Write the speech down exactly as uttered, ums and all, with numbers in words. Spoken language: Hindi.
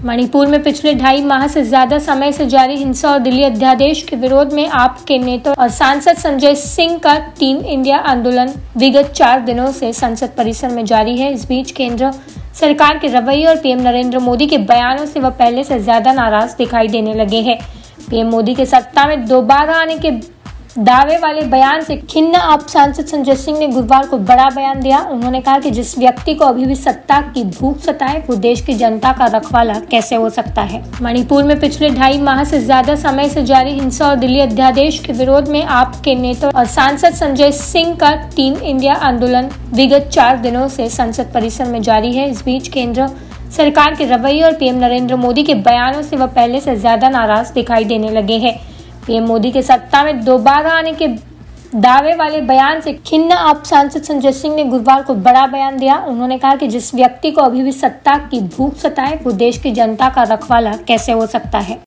मणिपुर में पिछले ढाई माह से ज्यादा समय से जारी हिंसा और दिल्ली अध्यादेश के विरोध में आप के नेता और सांसद संजय सिंह का टीम इंडिया आंदोलन विगत चार दिनों से संसद परिसर में जारी है। इस बीच केंद्र सरकार के रवैये और पीएम नरेंद्र मोदी के बयानों से वह पहले से ज्यादा नाराज दिखाई देने लगे हैं। पीएम मोदी के सत्ता में दोबारा आने के दावे वाले बयान से खिन्न आप सांसद संजय सिंह ने गुरुवार को बड़ा बयान दिया। उन्होंने कहा कि जिस व्यक्ति को अभी भी सत्ता की भूख सताए वो देश की जनता का रखवाला कैसे हो सकता है। मणिपुर में पिछले ढाई माह से ज्यादा समय से जारी हिंसा और दिल्ली अध्यादेश के विरोध में आप के नेता और सांसद संजय सिंह का टीम इंडिया आंदोलन विगत चार दिनों से संसद परिसर में जारी है। इस बीच केंद्र सरकार के रवैये और पीएम नरेंद्र मोदी के बयानों से वह पहले से ज्यादा नाराज दिखाई देने लगे हैं। पीएम मोदी के सत्ता में दोबारा आने के दावे वाले बयान से खिन्न आप सांसद संजय सिंह ने गुरुवार को बड़ा बयान दिया। उन्होंने कहा कि जिस व्यक्ति को अभी भी सत्ता की भूख सताए वो देश की जनता का रखवाला कैसे हो सकता है।